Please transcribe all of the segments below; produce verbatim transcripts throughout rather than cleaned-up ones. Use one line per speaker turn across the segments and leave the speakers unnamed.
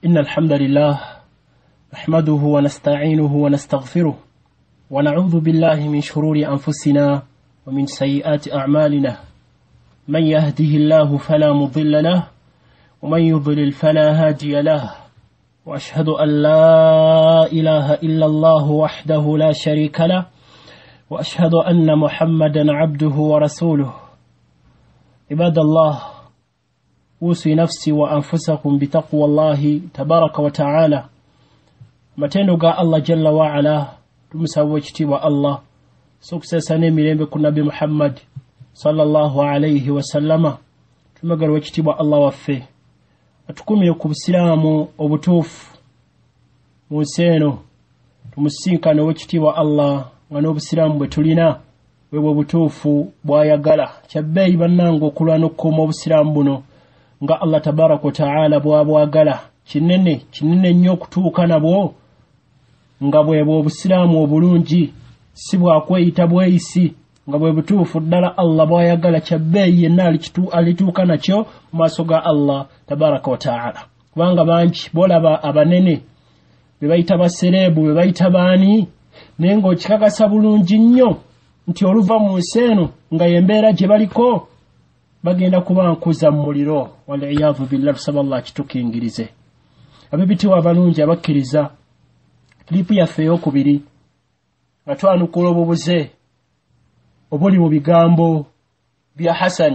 إن الحمد لله نحمده ونستعينه ونستغفره ونعوذ بالله من شرور أنفسنا ومن سيئات أعمالنا من يهده الله فلا مضل له ومن يضلل فلا هادي له وأشهد أن لا إله إلا الله وحده لا شريك له وأشهد أن محمدا عبده ورسوله عباد الله أوصي نفسي وأنفسكم بتقوى الله تبارك وتعالى matendo ga Allah jalla wa ala tumusawo kitiibwa Allah sukusesa n'emirembe ku Nabi Muhammad sallallahu alayhi wa sallama tumagala kitiibwa Allah waffe atukumire ku busiraamu obutuufu mu nsi eno tumusinkane w'ekitiibwa Allah nga n'obusiraamu bwe tulina bwe butuufu bw'ayagala kyabbeeyi bannange okulwa n'okkuuma obusiraamu buno nga Allah tabaraka wa ta'ala bw'abwagala kinene kinene nnyo okutuuka nabwo nga bwe obusiraamu obulungi si bwakweyita bweyisi nga bwe butuufu ddala Allah bw'ayagala kyabbeeyi yenna alituuka nakyo mu maaso ga Allah tabaraka wa ta'ala kubanga bangi bolaba abanene be bayita basereebu be bayita baani naye ng'okikakasa bulungi nnyo nti oluva mu nsi eno nga yembeera gye baliko bagenda kubankuza mu muliro waliyadhu billahi tusaba Allah kitukingirize ab'ebitiibwa abalungi abakkiriza klipu yaffe ey'okubiri nga twanukula obubuze obuli mu bigambo bya Hasani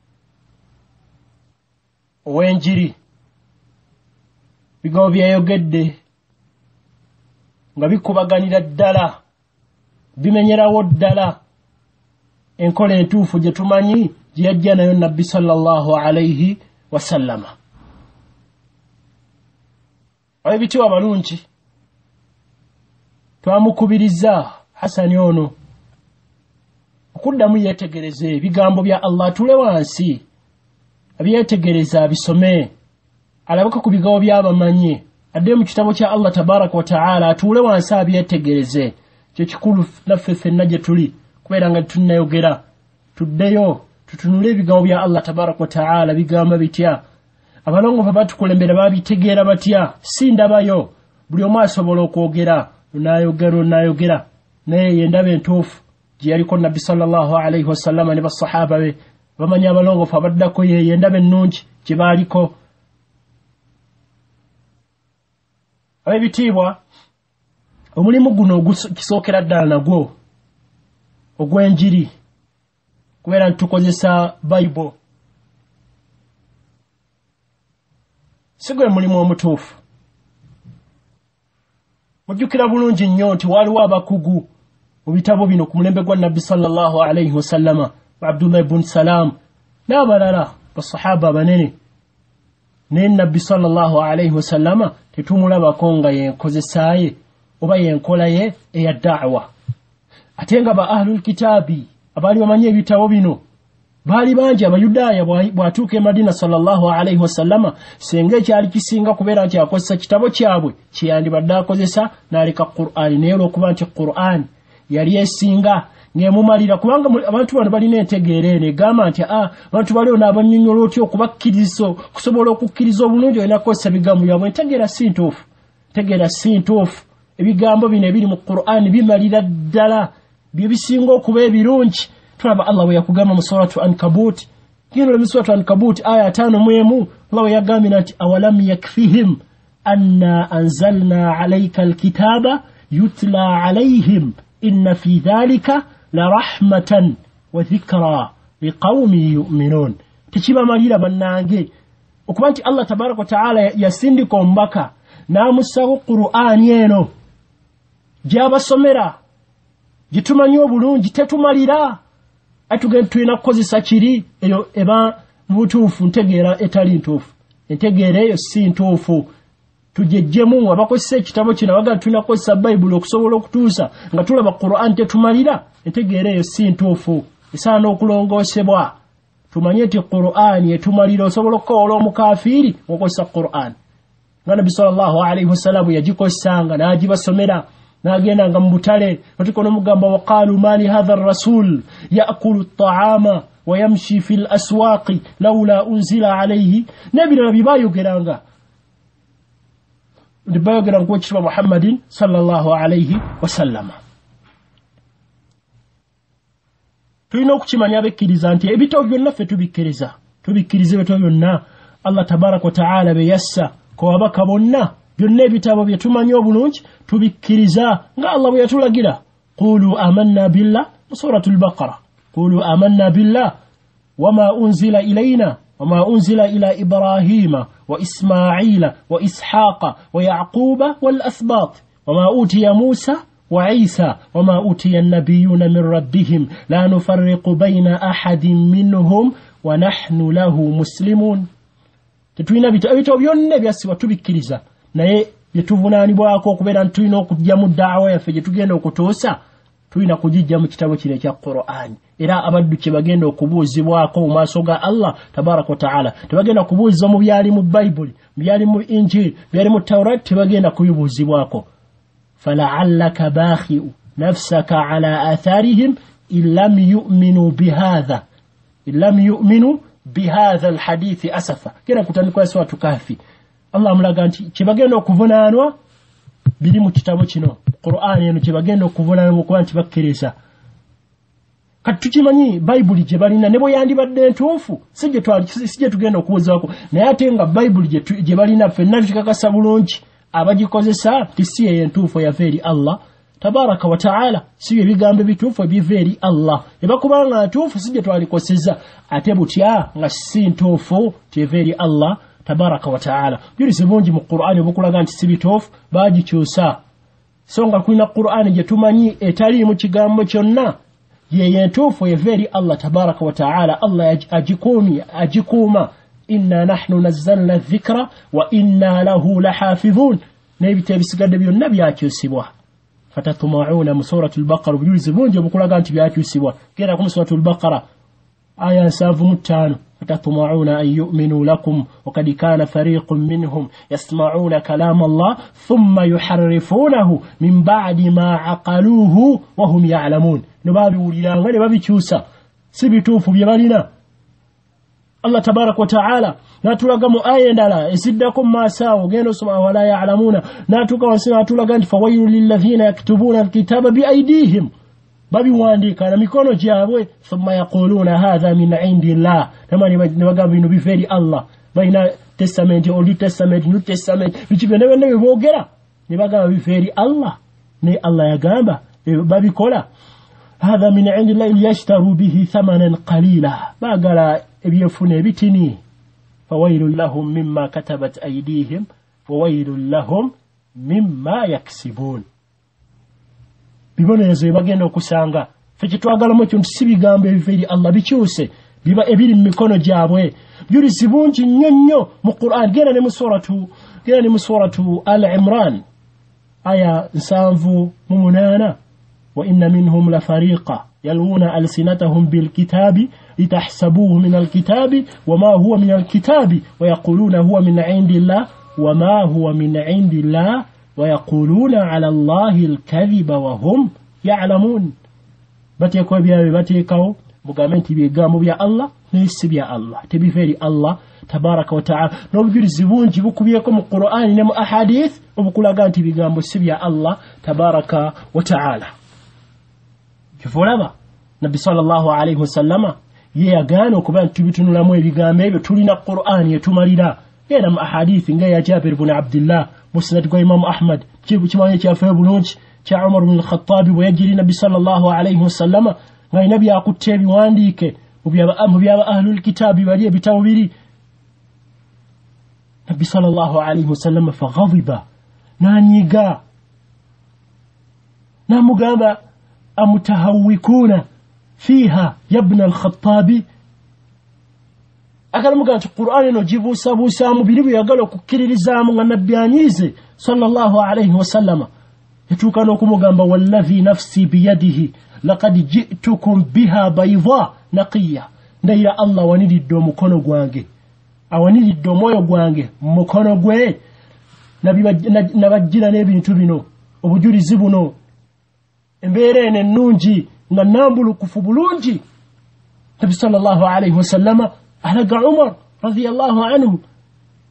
ow'enjiri bigambo byayogedde nga bikubaganira ddala bimenyerawo ddala enkola entuufu gye tumanyi gye yajja nayo Nabbi sallallahu alayhi wa sallama ab'ebitiibwa abalungi twamukubiriza Hasani ono okuddamu yeetegereze ebigambo bya Allah tule wansi abyetegereza bisome alabaka ku bigambo by'abamanyi adde mu kitabo kya Allah tabaraka wa ta'ala atule wansi abyetegereze kyo kikulu naffe ffenna gye tuli kubeera nga tunnayogera tuddeyo tutunule ebigambo bya Allah tabaraka wa ta'ala bigamba bitya abalongo batukulembera babitegeera batya si ndabayo buli omu asobola okwogera nayogera nayogera naye yendaba entuufu gye yaliko Nabbi sallallahu alayhi wa sallama ne basahaba be bamanya abalongofu abaddako ye yendaba ennungi gye baaliko ab'ebitiibwa omulimu guno ogukisookera ddala nagwo ogw'enjiri kubeera nitukozesa Bible si gwe mulimu omutuufu mujjukira bulungi nnyo nti waliwo abakugu mu bitabo bino ku mulembe gwa Nabbi sallallahu alayhi wa sallama Abdullah ibn Salam n'abalala basahaba abanene naye Nabbi sallallahu alayhi wa sallama tetumulabako nga yenkozesaaye oba yenkola ye eya da'wa ate nga ba ahlul kitaabi abaali bamanyi ebitabo bino baali bangi abayudaaya bw'atuuka e Madina sallallahu alayhi wa sallama senga ekyali kisinga kubeera nti akozesa kitabo kyabwe kyeyandibadde akozesa n'aleka Qur'ani naye olw'okuba nti Qur'ani yali esinga ng'emumalira kubanga abantu bano balina entegeera eno egamba nti a abantu baliwo n'abannyonnyola otya okubakkiriza kusobola okukkiriza obulungi olina kukozesa bigambo byabwe entegeera si ntuufu entegeera si ntuufu ebigambo bino ebiri mu Qur'ani bimalira ddala bye bisinga okuba ebirungi tulaba Allah bwe yakugamba mu suratu Ankabut kino mu suratu Ankabut aya tano mu emu Allah yagambye nti awalam yakfihim anna anzalna alayka alkitaba yutla alayhim inna fi dhalika la rahmatan wa dhikra liqaumin yu'minun tekibamalira bannange okuba nti Allah tabaraka wa ta'ala yasindika omubaka n'amussaho Qur'ani eno gy'abasomera gitumanyi obulungi tetumalira atugenda tulina kukozesa kiri eyo eba mutuufu ntegeera etali ntuufu entegeera eyo si ntuufu tujejjemu abakozesa ekitabo kino baga tulina kukozesa Bayibuli okusobola okutuusa nga tulaba Qur'an tetumalira entegeera eyo si ntuufu esaana okulongoosebwa tumanye nti Qur'an etumalira osobola okukola omukafiiri okozesa Qur'an nga Nabbi sallallahu alayhi wa sallam yagikozesanga n'agibasomera n'agenda nga mu butale batikono mugamba waqalu mali hadha ar-rasul ya'kulu at-ta'ama wa yamshi fil aswaqi laula unzila alayhi nabira bibayogeranga ndibayogera nkuwa ekitiibwa Muhammadin sallallahu alayhi wasallam. Tulina okukimanya abekkiriza nti ebitabo byonna ffe tubikkiriza tubikkiriza ebitabo byonna Allah tabaraka wa ta'ala be yassa ko abaka bonna byonna ebitabo bye tumanyi obulungi tubikkiriza nga Allah bwe yatulagira. Qulu amanna billah suratul baqara qulu amanna billah wama unzila ilayna wama unzila ila ibrahima wa ismaila wa ishaqa wa yaquba wal athbat wama utiya musa وعيسى وما أوتي النبيون من ربهم لا نفرق بين أحد منهم ونحن له مسلمون. tetulina bitabo byonna byasiwa tubikkiriza naye byetuvunaanibwako okubeera nti tulina okujja mu ddaawa yaffe gye tugenda okutoosa tulina kugijja mu kitabo kino ekya Qur'an. Era abaddu kye bagenda okubuuzibwako mu maaso ga Allah tabaraka wa ta'ala tebagenda kubuuzibwa mu byali mu Bayibuli byali mu Injili byali mu Tawrat tebagenda kubibuuzibwako. فلعلك باخئ نفسك على آثارهم إن لم يؤمنوا بهذا إن لم يؤمنوا بهذا الحديث أسفا. كنا كتانيكوا سورة كهف الله ملاga nti kibagenda okuvunaanwa biri mu kitabo kino Qur'an eno kibagenda okuvunaanwa kuba nti bakkiriza. Kati tukimanyi Bayibuli gye balina ne bwe yandibadde ntuufu sije twali sije tugenda okubuzaako naye ate nga Bayibuli gye balina ffenna tukakasa bulungi abagikozesa tisi yentuufo yava eri Allah tabaraka wa ta'ala si ebigambo bituufu ebiva eri Allah ebakubanga ntuufu sije twalikoseza ate butya nga si ntuufu teva eri Allah tabaraka wa ta'ala. Julizi bungi mu Qur'ani obukulaga nti si bituufu baagikyusa so nga kulina Qur'ani gye tumanyi etali mu kigambo kyonna ye yentuufu yava eri Allah tabaraka wa ta'ala. Allah agikuumi agikuuma inna nahnu nazzalna dhikra wa inna lahu lahafizun. Nebite bisigadde byonna byakyusibwa. Fatatma'una mu suratul baqara bujulizi bungi obukulaga nti byakyusibwa. Kera ku suratul baqara aya seven mu ttaano fatatma'una an yu'minu lakum wa qad kana fariqun minhum yasma'una kalam Allah thumma yuharrifunahu min ba'di ma aqaluhu wa hum ya'lamun. Nobabi uliranga ne babikyusa si bituufu bye balina. Allah tabarak wa ta'ala natulaga mu aya endala esiddakum masawo gendo soma wala ya'lamuna natuka wasina natulaga nti fawailu lilladhina yaktubuna alkitaba biaydihim babiwandika na mikono gyabwe thumma yaquluna hadha min indillah tamani bagamba bino biferi Allah baina testament old testament new testament bichibende bende bibogera ne bagamba biferi Allah ne Allah yagamba babikola hadha min indillah yashtaru bihi thamanan qalila bagala ebyefuna ebitini فويل لهم مما كتبت أيديهم وويل لهم مما يكسبون. bibonerezo ebagenda okusanga ffe kitwagalamu ekyo nti si bigambo ebiva eri Allah bikyuse biba ebiri mu mikono gyabwe. Julizi bungi nnyo nnyo mu Qur'an. Genda ne mu suratu genda ne mu suratu Al-Imran aya nsanvu mu munaana wa inna minhum la fariqa yalwuna alsinatahum bilkitabi litahsabuhu min alkitabi wama huwa min alkitabi ويقولون هو من عند الله وما هو من عند الله ويقولون على الله الكذب وهم يعلمون. bateko byawe batekawo mugamenti bigambo bya Allah n'isi bya Allah tebiferi Allah tabaraka wa ta'ala. N'obujulizi bungi bukubyeko mu Qur'ani ne mu ahadith obukulaga nti bigambo si bya Allah tabaraka wa ta'ala. Kifulaba Nabi sallallahu alayhi wasallama ye yagaana okuba nti tubitunulamu ebigambo ebyo tulina Qur'ani etumalira era mu ahadithi nga ya Jabir ibn Abdullah musnad gwa Imam Ahmad kimanyi kyafe bulungi kya Umar ibn al-Khattab bwe yajiri Nabi sallallahu alayhi wasallama nga nabi akutte ebiwandiike mu byaba ahlul kitabi bali ebitabo biri. Nabi sallallahu alayhi wasallama faghadiba nanyiga namugamba amutahawikuna fiha yabna al-Khattabi akalamuga nti Qur'ani no jibusa busa mu biri byagala okukiririzamu nga nabbi anyize sallallahu alayhi wasallama etuka n'okumugamba wallazi nafsi biyadihi laqad ji'tukum biha bayda naqiya. Ndayira Allah waniridde omukono gwange awaniridde omwoyo gwange mukono gwe nabajjira n'ebintu bino obujulizi buno embeera eno ennungi nga nambulukufu bulungi. Nabi sallallahu alayhi wasallama alaga Umar radiyallahu anhu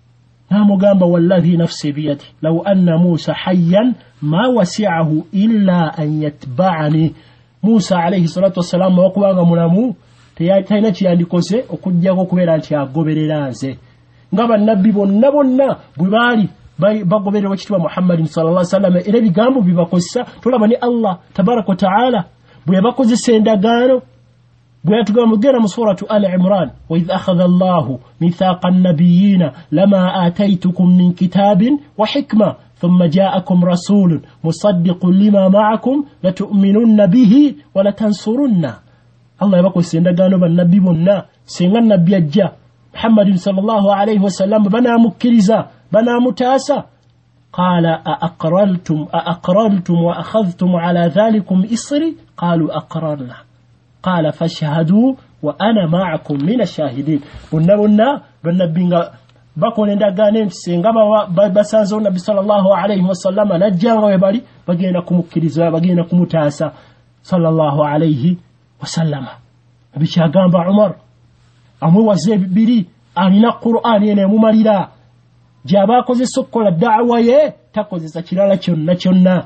namugamba wallahi nafsi biyadi law anna Musa hayyan ma wasi'ahu illa an yatba'ani. Musa alayhi salatu wassalam wakubanga mulamu teyalina kiyandikose okujjako kubeera nti agoberera nze nga bannabbi bonna bonna bwe baali bagoberera ekitiibwa Muhammadin sallallahu alaihi wasallam era ebigambo bibakozesa. Tulaba ni Allah tabaraka wa ta'ala bwe yabakozesa endagaano bwe yatugamba mugera mu suratu Ali Imran wa idh akhadha Allahu mithaqa an-nabiyyina lama ataytukum min kitabin wa hikma ثم جاءكم رسول مصدق لما معكم لتؤمنن به ولتنصرنه. الله يبقى سندغانو بالنبي بنا سيغا النبي اجا محمد صلى الله عليه وسلم بنا مكرزا بنا متاسا. قال أأقررتم أأقررتم وأخذتم على ذلكم إصري قالوا أقررنا قال فاشهدوا وأنا معكم من الشاهدين. بنا بنا بالنبي bakone ndagane nsenga basanzo nabi sallallahu alayhi wasallam najjanga webali bagenda kumukiriza bagenda kumutaasa sallallahu alayhi wasallam. Abichagamba Umar amwe waze bibiri alina Qur'an yene mumalira jaba koze sokola da'wa ye takozesa kirala kyonna kyonna.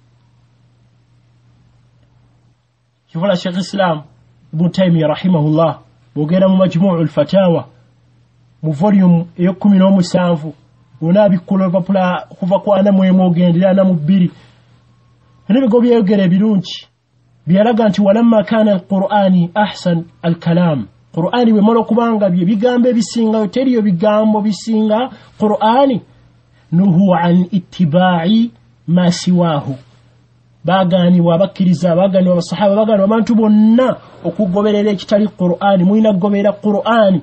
Yubala Sheikh Islam Ibn Taymiyyah rahimahullah bogera mu majmu'ul fatawa mu volume eyo kumi n'omusanvu onabikola papula kuva kwana mwemu ogendera na mu bbiri ebigo byegere birungi byalaga nti walamma kana alqur'ani ahsan alkalam. Qur'ani we molo kubanga bye bigambo ebisinga teriyo bigambo bisinga Qur'ani nuhu an ittiba'i ma siwahu. Bagani wabakiriza bagani wabasahaba bagani abantu bonna okugoberera ekitali Qur'ani muina kugoberera Qur'ani.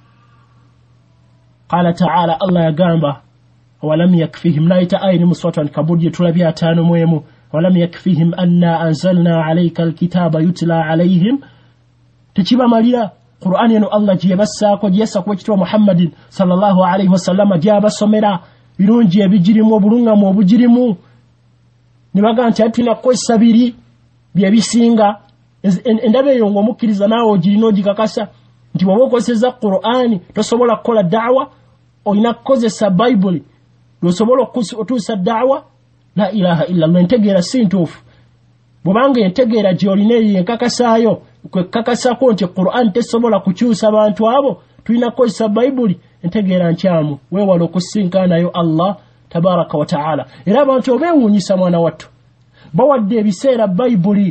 قال تعالى الله يغامبا ولم يكفيهم لا يتآين مصوتا كبودية تلبيا تانو مويمو ولم يكفيهم أنا أنزلنا عليك الكتاب يتلى عليهم. تجيبا ماليا قرآن ينو الله جيبسا قد يساق وجتوا محمد صلى الله عليه وسلم جيبا سمرا يرون جيب جرمو برunga مو بجرمو نبغا أنت أتنا قوي سبيري بيبي سينغا endabe yongo mukiriza nawo jirino jikakasa nti wabokozeza Qur'ani tosobola kola da'wa oyina kozesa Bible tosobola otusa da'wa. La ilaha illa Allah ntegera sintufu bobanga entegera jolineyi enkakasayo kwe kakasa ko nti Qur'an tesobola kukyusa abantu abo tulina kozesa Bible entegera nkyamu wewala okusinkana yo Allah tabaraka wa ta'ala. Era abantu obewunyisa mwana wattu bawadde ebiseera Bible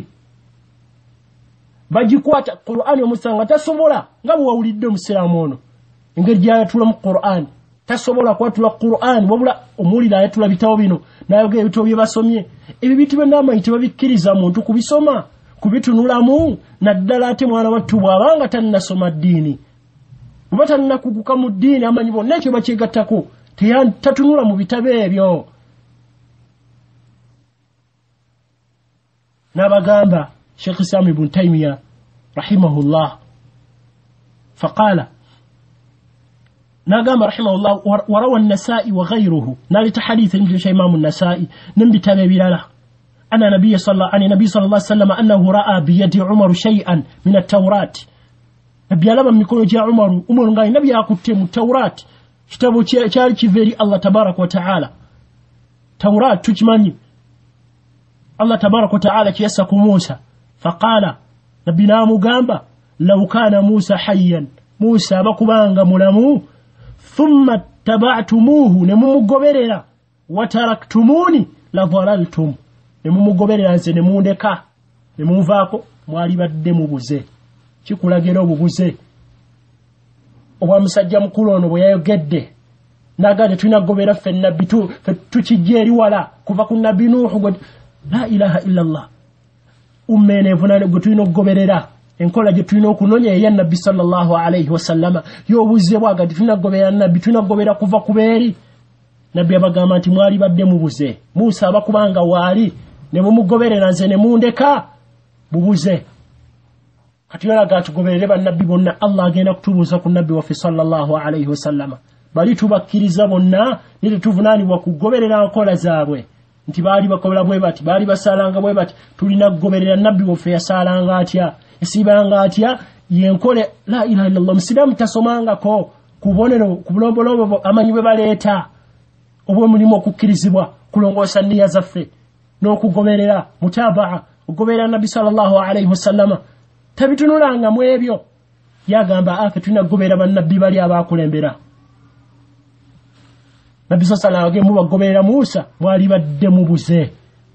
bajikwata Qur'ani omusanga tasobola nga bwawulidde omusiraamu ono engeri gyayatula mu Qur'ani tasobola kwatula Qur'ani wabula omulira ayatula bitawo bino nayoge ebitabo bye basomye ebi bitu bendama ite babikiriza muntu kubisoma kubitunulamu naddala ate mwana wattu bwabanga tannasoma ddiini bubata nnakuguka mu ddiini amanyi bonna ekyo bakyegattako tatunula mu bitabo ebyo. Nabagamba Sheikh Islam Ibn Taymiyyah رحمه الله فقال نقام رحمه الله وروى النسائي وغيره نالت حديث نجل إمام النسائي نمبي تابعي له أن النبي صلى الله عليه النبي صلى الله عليه وسلم أنه رأى بيد عمر شيئا من التوراة. نبي لما ميكون جاء عمر عمر قال نبي أكتم التوراة كتابه تاريخ فيري الله تبارك وتعالى توراة تجمعني الله تبارك وتعالى كيسك موسى. فقال نبينا مغامبا لو كان موسى حيا موسى بكبانغا ملمو ثم تبعتموه نممغوبرera وتركتموني لضللتم نممغوبرera nze nemundeka nemumvaako mwali badde mubuze. Kikulagera obubuze obwa musajja mukulu ono bwe yayogedde nagade tulina gobera ffe nabbi tukijja eri wala kuva ku nabbi Nuhu. La ilaha illa Allah ummene vunane gutulina okugoberera enkola gye tulina okunonya eya nabbi sallallahu alayhi wasallama yobuze bwaga tulina kugoberera nabbi tulina kugobera kuva kubeeri. Nabbi abagamba nti mwali badde mubuze Musa abakubanga waali ne mumugoberera nze ne mundeka bubuze. Kati yalaga tugoberere bannabbi bonna Allah agenda kutubuuza ku nabbi waffe sallallahu alayhi wasallama bali tubakkiriza bonna ne tuvunaanibwa kugoberera nkola zaabwe nti baali bakola bwe bati baali basalanga bwe bati tulina kugoberera nabbi waffe yasalanga atya esibanga atya yenkole. La ilaha illallah musilamu tasomanga ko kubonero kubulobolobo amanyi bwe baleeta obwo mulimo okukkirizibwa kulongoosa nniya zaffe n'okugoberera mutabaa okugoberera nabbi sallallahu alayhi wasallama tabitunulanga mu ebyo yagamba ake tulina kugoberera bannabbi bali abaakulembera nabbi sallallahu alayhi wasallam bagoberera Musa mwali badde mubuze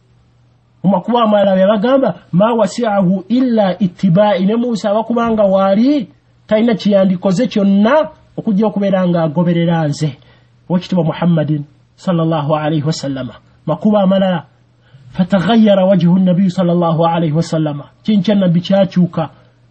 mu makuba amalala yabagamba ma wasi'ahu illa ittiba'i ne Musa abakubanga wali talina kiyandikoze kyonna okujja okubeeranga agoberera nze wekitibwa Muhammadin sallallahu alayhi wasallama makuba amalala fataghayyara wajhu an-nabi sallallahu alayhi wasallama kincha nabbi kyakyuka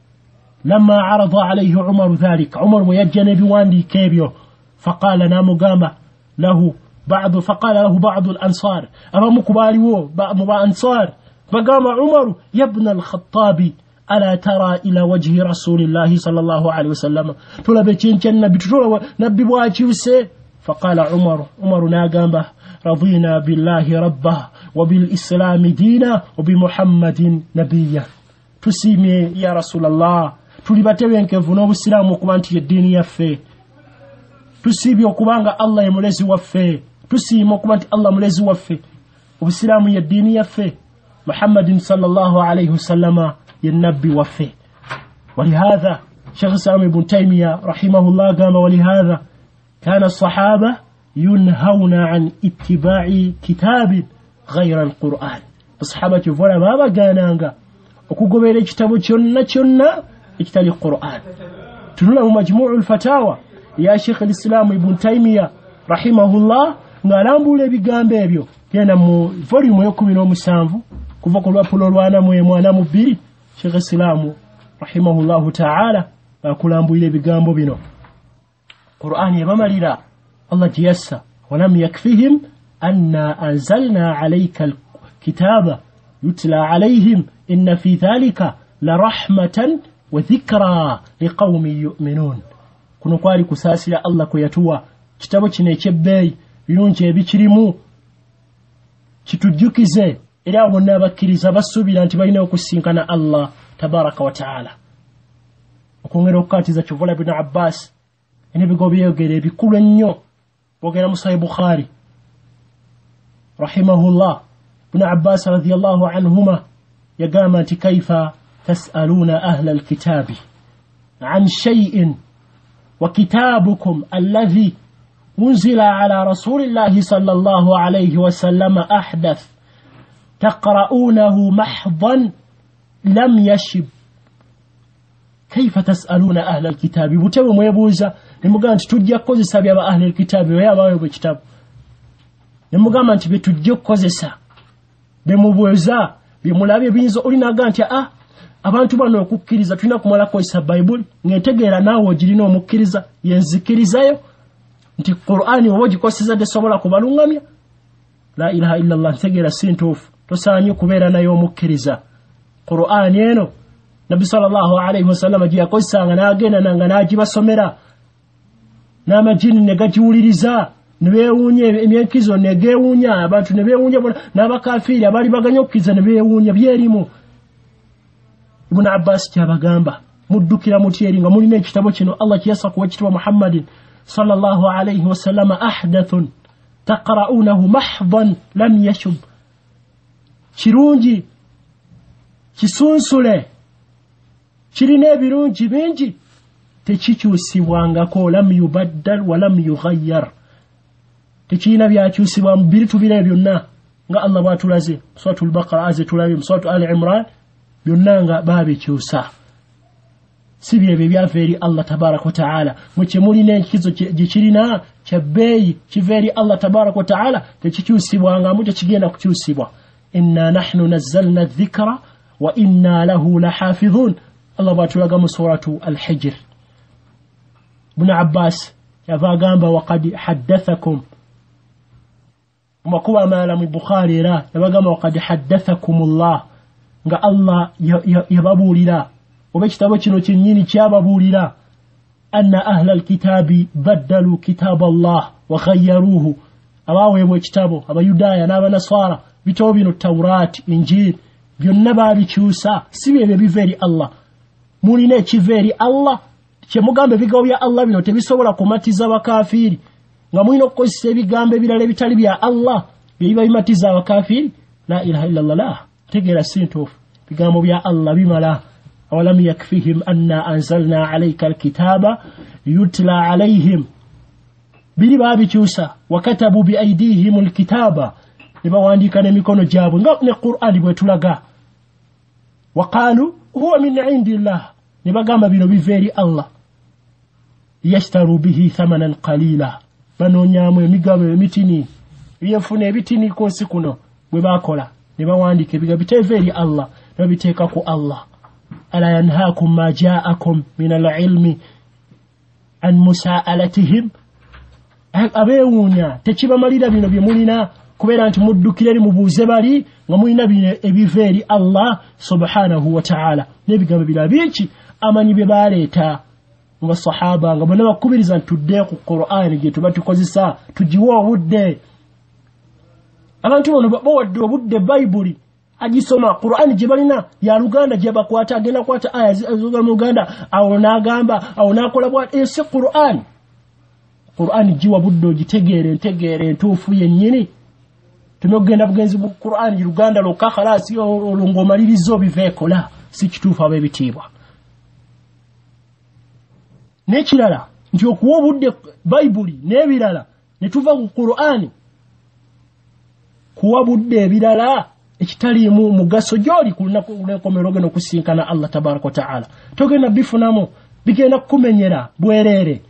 لما عرض عليه عمر ذلك عمر ميجن بواندي كيبيو فقال نامغاما له بعض فقال له بعض الأنصار أما مكباليو بعض الأنصار فقام عمر يا ابن الخطاب ألا ترى إلى وجه رسول الله صلى الله عليه وسلم تلبتين كان بتروا نبي بواجيوسي فقال عمر عمر ناقام رضينا بالله ربه وبالإسلام دينا وبمحمد نبيا تسيمي يا رسول الله tulibatewe nkevu n'obusiraamu okuba nti eddiini yaffe tusiibye okubanga Allah ye mulezi waffe tusiima okuba nti Allah mulezi waffe obusiraamu ye ddiini yaffe Muhammadin sallallahu alayhi wasallama ye nabbi waffe ولهذا شيخ الإسلام ابن تيمية رحمه الله قام ولهذا كان الصحابة ينهون عن اتباع كتاب غير القرآن الصحابة فولا بابا قانانغا وكوكوبير كتابو تشنا تشنا اكتالي القرآن تنوله مجموع الفتاوى يا شيخ الإسلام ابن تيمية رحمه الله نالامبو لبي غامبيبيو كان مو فوليوم يكومي نو مسانفو كوفا لوا بولولوانا مو يموانا مبيري شيخ الإسلام رحمه الله تعالى كلامبو لبي غامبو بينو قرآن يبماليلا الله جيسا ولم يكفهم أنا أنزلنا عليك الكتاب يتلى عليهم إن في ذلك لرحمة وذكرى لقوم يؤمنون kuno kwali kusasira Allah kuyatuwa kitabo kino ekyebbeeyi birungi ebikirimu kitujjukize era bonna abakkiriza basuubira nti balina okusinkana Allah tabaraka wa taala okongera okukatiza Kivola ibn Abbas enebigo byogere ebikulu ennyo bogera mu Sahih Bukhari rahimahullah ibn Abbas radiyallahu anhuma yagamba nti kaifa تسألون أهل الكتاب عن شيء وكتابكم الذي أنزل على رسول الله صلى الله عليه وسلم أحدث تقرؤونه محضا لم يشب كيف تسألون أهل الكتاب بتبو ميبوزا نمغان تتجي كوزيسا بيابا أهل الكتاب ويا بايو بكتاب نمغان أنت بتجي كوزيسا بمبوزا بمولابي بينزو أولينا غانتيا أه abantu bano okukkiriza tulina kumala kwesa Bible ngetegeera naawe ogirina omukkiriza yenzikirizayo nti Qur'ani oba ogikoseza tesobola kubalungamya la ilaha illa Allah ntegeera sintuufu tosaanye kubeera nayo omukkiriza Qur'ani eno Nabi sallallahu alayhi wasallam giyakozesanga n'agenda nanga n'agibasomera n'amajini ne gagiwuliriza ne beewuunya emyenkizo ne geewuunya abantu ne beewuunya n'abakafiiri abali baganya okukkiriza ne beewuunya byerimu Ibn Abbas kyabagamba muddukira mutieri nga mulina ekitabo kino Allah kiyasa kuwa kitwa Muhammadin sallallahu alayhi wasallam ahdathun taqra'unahu mahdan lam yashub kirungi kisunsule kirina ebirungi bingi tekikyusibwangako lam yubaddal wa lam yughayyar tekirina byakyusibwa mu biri tubira byonna nga Allah bwatulaze suratul Baqara aze tulabe suratul Ali Imran byonnanga babikyusa si bye byava eri Allah tabaraka wa taala muche mulina enkizo gikirina kyabbeeyi kiva eri Allah tabaraka wa taala tekikyusibwanga mu tekigenda kukyusibwa inna nahnu nazzalna adh-dhikra wa inna lahu lahafidhun Allah batulaga mu suratu al-Hijr Ibn Abbas yavagamba waqad haddathakum makuba mala mu Bukhari era yavagamba waqad haddathakum Allah nga Allah yababulira oba kitabo kino kyennyini kyababulira anna ahla alkitabi baddalu kitab Allah wa ghayyaruhu abaweebwa ekitabo abayudaaya n'abanaswara bitabo bino Tawrat Injil byonna baabikyusa si bye biva eri Allah mulina ekiva eri Allah kye mugambe ebigambo bya Allah bino tebisobola kumatiza abakafiri nga mulina okukozesa ebigambo ebirala ebitali bya Allah bye bimatiza abakafiri la ilaha illa Allah tegeera sintuufu bigambo bya Allah bimala awalam yakfihim anna anzalna alayka alkitaba yutla alayhim bili babikyusa wakatabu bi aydihim alkitaba nibawandiika n'emikono gyabwe nga ne Qur'ani bwe tulaga waqalu huwa min indillah nibagamba bino biva eri Allah yashtaru bihi thamanan qalila banonyaamu emigabo emitini byefuna ebitini konsi kuno bwe bakola nibawandiika ebigambo biteva eri Allah nabiteeka ku Allah ala yanhaakum ma ja'akum min al-ilmi an musa'alatihim abewunya tekibamalira bino bye mulina kubeera nti muddukire eri mubuuze bali nga mulina bino ebiva eri Allah subhanahu wa ta'ala n'ebigambo birala bingi amanyi bye baleeta nga sahaba nga bonna bakubiriza nti tudde ku Qur'ani gye tuba tukozesa tugiwa obudde abantu bano bawadde obudde Bayibuli agisoma Qur'ani gye balina ya Luganda gye bakwata agenda kwata aya ezogala mu Luganda awo n'agamba awo n'akola bw'ati esi Qur'ani Qur'ani giwa budde ogitegeere ntegeere entuufu yennyini tumegenda bugenzi bu Qur'ani Luganda lokka khalasi olungomalirizo biveekola si kituufu ab'ebitiibwa n'ekirala nti okuwa obudde Bayibuli n'ebirala ne tuva ku Qur'ani kuwa budde ebirala ekitaliimu mugaso gy'oli ku lunaku lw'enkomerero ogenda okusinkana Allah tabaraka wa ta'ala togenda bifunamu bigenda kukumenyera bwereere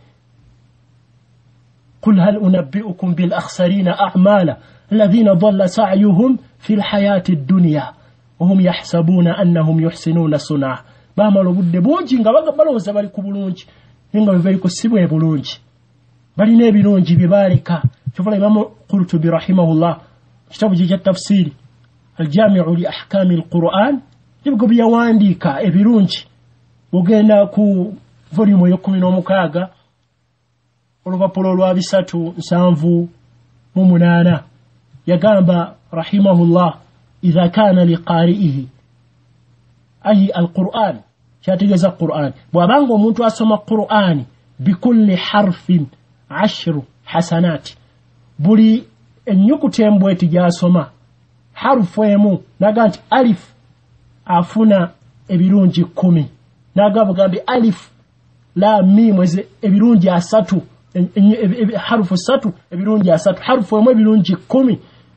قل هل أنبئكم بالأخسرين أعمالا الذين ضل سعيهم في الحياة الدنيا وهم يحسبون أنهم يحسنون صنعا بامالو بده بونجي nga balowooza bali ku bulungi nga bali ku sibwe bulungi bali n'ebirungi bibalika kyofala Imam Qurtubi rahimahullah kitabu kye tafsiri aljami'u li ahkami alquran ibgo byawandika ebirungi bugenda ku volume yo kumi n'omukaaga olupapula lwa bisatu nsanvu mu munaana yagamba rahimahullah idha kana liqari'ihi ay alquran kyategeza Qur'an bwabanga omuntu asoma Qur'ani bikulli harfin ashru hasanati buli ennyukuta embweti gyasoma harufu emu naga nti alif afuna ebirungi kumi naga gambi alif la mim ebirungi asatu harufu satu ebirungi asatu harufu emu ebirungi kumi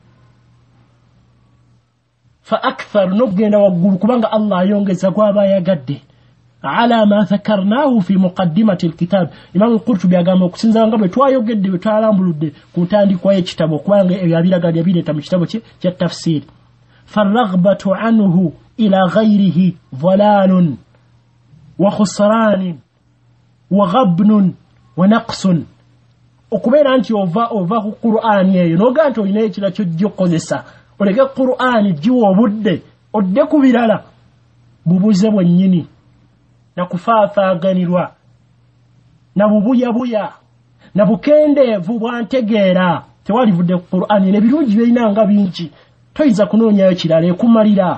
fa akthar nogenda waggulu kubanga Allah ayongeza kwaba yagadde ala ma dhakarnahu fi muqaddimati alkitab Imam Qurtubi agamba okusinza nga bwe twayogedde bwe twalambuludde ku ntandikwa y'ekitabo kubanga ebyabiraga byabireta mu kitabo kye tafsiri farraghbatu anhu ila ghayrihi dhalalun wa khusran wa ghabn wa naqsun okubeera nti ova ova ku Qur'ani eyo noga nti olina ekira ky'okozesa olege Qur'ani giwa obudde odde ku birala bubuze bwennyini na kufaafaaganirwa na bubuyabuya na bukendeevu bwantegeera tewalivudde ku Qur'ani n'ebirungi by'olina nga bingi toyinza kunoonyayo kirala ekumalira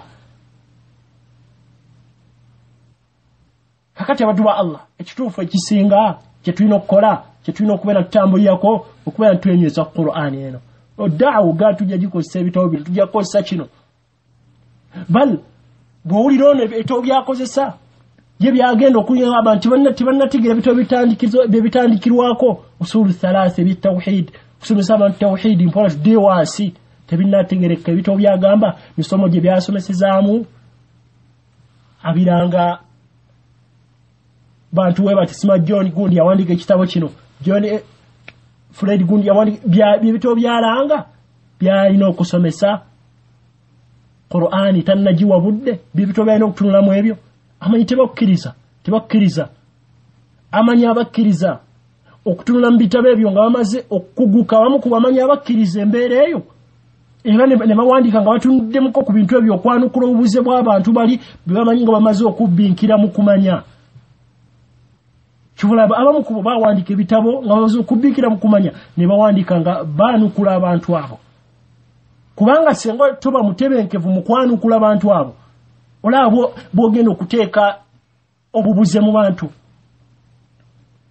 kakati abantu ba Allah ekituufu ekisinga kye tulina okukola kye tulina okubeera tutambulirako okubeera tutwenyeza ku Qur'ani eno oddaawo ga tujja gikozesa ebitabo bino tujja kukozesa kino bal bw'owulira ono ebitabo byakozesa ye byagenda okunywa abantu tebannategeera ebitabo bitandikirwako usulu thalatha ebitawhid kusomesa abantu tawhid mpola tudde wansi tebinnategereka ebitabo byagamba misomo gye byasomesezaamu abiranga bantu we batisima John Gundi yawandika ekitabo kino John Fred Gundi yawandika ebitabo byalanga byalina okusomesa Qur'ani tannagiwa budde bibitabo byalina okutunulamu ebyo amanyi tebakkiriza tebakkiriza amanyi abakkiriza okutunula mu bitabo ebyo nga bamaze okuguka bamu ku bamanyi abakkiriza embeera eyo era ne bawandika nga batunuddemu ku bintu ebyo okwanukula obubuze bw'abantu bali bebamanyi nga bamaze okubbinkira mu kumanya kibulaba abamu ku bawandika ebitabo nga bamaze okubbinkira mu kumanya ne bawandika nga baanukula abantu abo kubanga senga toba mutebenkevu mu kwanukula abantu abo olabo bogenda okuteeka obubuze mu bantu